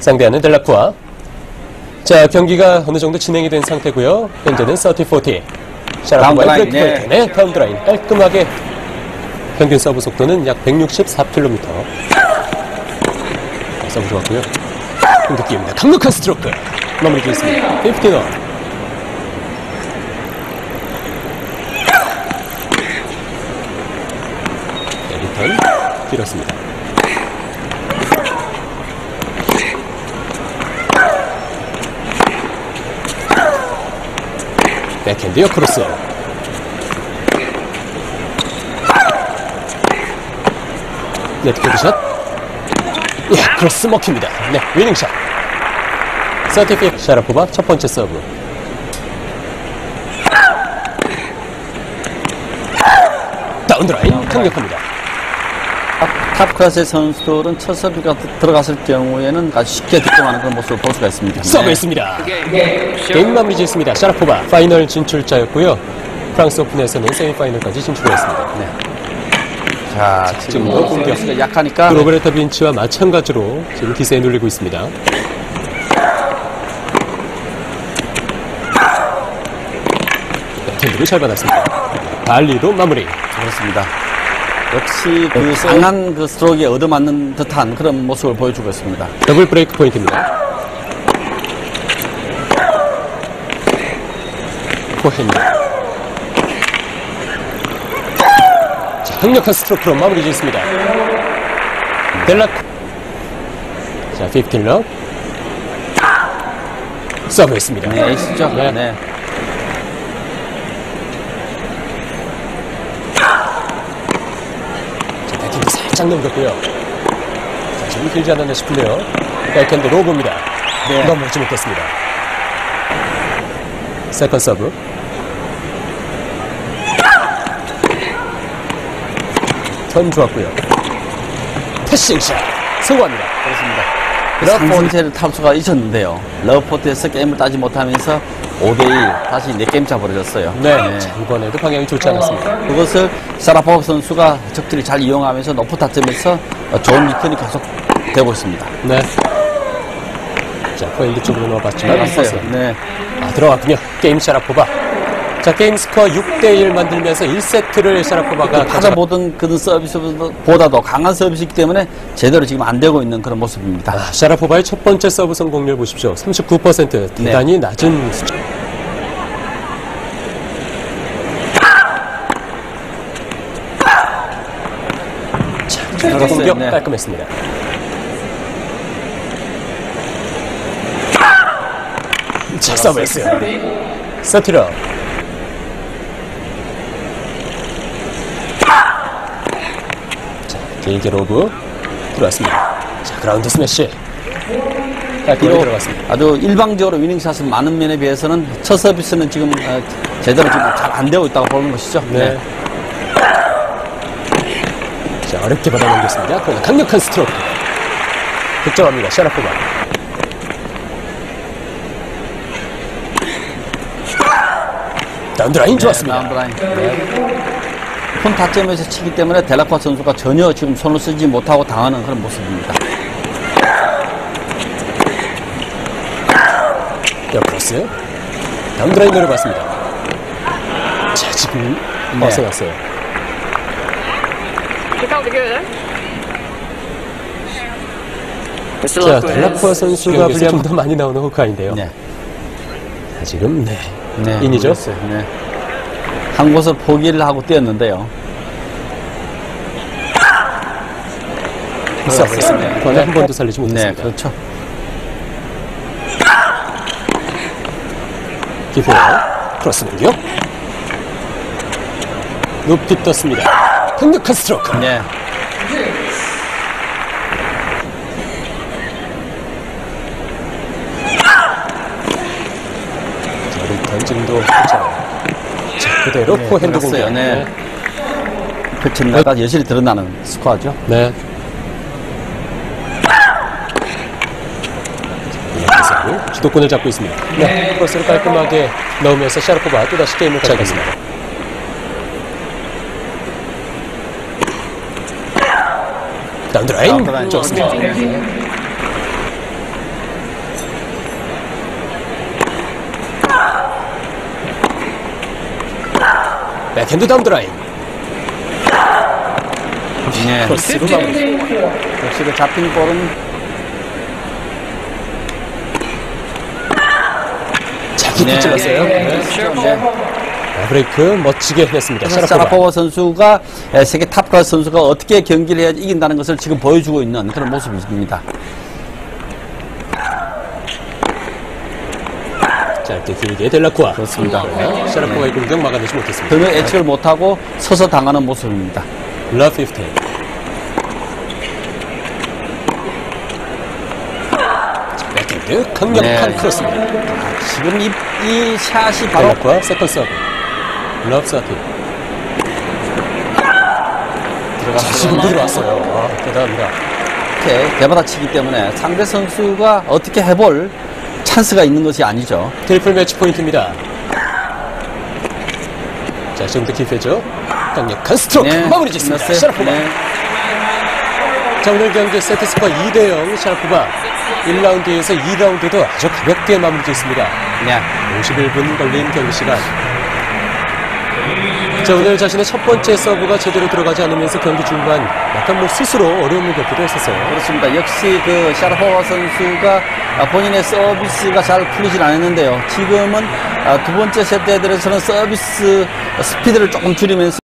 상대하는 델라쿠아. 자, 경기가 어느 정도 진행이 된 상태고요. 현재는 30-40. 샤라포바의 브레이크 포인트. 네, 다운드라인. 깔끔하게 평균 서브 속도는 약 164km. 서브 좋았고요. 공격기입니다. 강력한 스트로크. 마무리 되겠습니다. 15너. 리턴 길었습니다. 백핸드요 크로스. 네트코드 샷. 예, 크로스 먹힙니다. 네, 위닝샷. 서티핏 샤라포바 첫 번째 서브. 다운드라인 강력합니다. 탑 클래스의 선수들은 첫 서브가 들어갔을 경우에는 아주 쉽게 득점하는 그런 모습을 볼 수가 있습니다. 서브했습니다. 게임 마무리 짓습니다. 샤라포바 파이널 진출자였고요. 프랑스 오픈에서는 세미파이널까지 진출했습니다. 네. 자, 지금 공격수가 약하니까 로베르타 빈치와 마찬가지로 지금 기세에 눌리고 있습니다. 텐드를 잘 받았습니다. 발리도 마무리. 그렇습니다. 역시 그 강한 그 스트로크에 얻어맞는 듯한 그런 모습을 보여주고 있습니다. 더블 브레이크 포인트입니다. 포핸드. 자, 강력한 스트로크로 마무리 짓습니다. 델라쿠. 자, 15러. 서브했습니다. 네, 에이스죠. 네. 네. 살짝 넘겼고요. 자, 지금 길지 않았나 싶은데요. 백핸드 로브입니다. 네. 넘어오지 못했습니다. 세컨 서브. 턴 좋았고요. 패싱샷 성공합니다. 그렇습니다. 상승세를 탈 수가 있었는데요. 러브포트에서 게임을 따지 못하면서 5대2 다시 4게임차 벌어졌어요. 네. 자, 이번에도 방향이 좋지 않았습니다. 그것을 샤라포바 선수가 적들이 잘 이용하면서 높은 타점에서 좋은 리턴이 계속 되고 있습니다. 네. 자, 포핸드 쪽으로 넣어봤지만 들어갔어요. 네. 들어갔군요. 게임 샤라포바. 자, 게임 스코어 6대1 만들면서 1세트를 샤라포바가 받아보던 그런 서비스보다도 강한 서비스이기 때문에 제대로 지금 안 되고 있는 그런 모습입니다. 샤라포바의 첫 번째 서브 성공률 보십시오. 39%. 대단히 낮은 수준. 자, 공격 깔끔했습니다. 자, 서브했어요. 서트러. 길게 로브 들어왔습니다. 자, 그라운드 스매시 깔끔하게 들어갔습니다. 아주 일방적으로 위닝샷은 많은 면에 비해서는 첫 서비스는 지금 제대로 지금 잘 안 되고 있다고 보는 것이죠. 네. 자, 어렵게 받아넘겼습니다. 그러나 강력한 스트로크 득점합니다. 샤라포바. 다운드라인 좋았습니다. 다운드라인. 큰 타점에서 치기 때문에 델라쿠아 선수가 전혀 지금 손을 쓰지 못하고 당하는 그런 모습입니다. 옆크로스 다운드라인 노려봤습니다. 자, 지금 벗어났어요. 자, 델라쿠아 선수가 불리하면 더 많이 나오는 호크아인데요. 네. 자, 지금 인이죠. 네. 한 곳을 포기를 하고 뛰었는데요. 서브했습니다. 그러나 한 번도 살리지 못했습니다. 네, 그렇죠. 기포 크로스 공격. 높이 떴습니다. 강력한 스트로크. 네. 자, 리턴 지금도 괜찮아요. 자, 그대로 포핸드 공격. 네. 펼쳐나가 여실히 드러나는 스코어죠. 네. 주도권을 잡고 있습니다. 네, 크로스를 깔끔하게 넣으면서 샤라포바 또다시 게임을 가져가겠습니다. 다운드라인 좋습니다. 백핸드 다운드라인. 네. 크로스로 마무리. 역시 그 잡힌 볼은 자, 깊이 찔렀어요. 네. 브레이크 멋지게 했습니다. 샤라포바. 샤라포바 선수가 세계 탑클래스 선수가 어떻게 경기를 해야 이긴다는 것을 지금 보여주고 있는 그런 모습입니다. 짧게 길게 델라쿠아. 그렇습니다. 샤라포바의 공격 막아내지 못했습니다. 등을 예측을 못하고 서서 당하는 모습입니다. 러브 15. 백핸드 강력한 네. 크로스입니다. 지금 이 샷이 바로 델라쿠아 세컨 서브. 러브 30. 지금 들어왔어요. 대단합니다. 이렇게 대받아치기 때문에 상대 선수가 어떻게 해볼 찬스가 있는 것이 아니죠. 트리플 매치 포인트입니다. 자, 지금부터 기회죠. 강력한 스트로크 마무리 짓습니다. 끝났어요. 샤라포바. 네. 자, 오늘 경기 세트 스코어 2대0 샤라포바. 1라운드에서 2라운드도 아주 가볍게 마무리 짓습니다. 네. 51분 걸린 경기 시간. 자, 오늘 자신의 첫 번째 서브가 제대로 들어가지 않으면서 경기 중반 약간 스스로 어려움을 겪기도 했었어요. 그렇습니다. 역시 그 샤라포바 선수가 본인의 서비스가 잘 풀리진 않았는데요. 지금은 두 번째 세트에 들어서는 서비스 스피드를 조금 줄이면서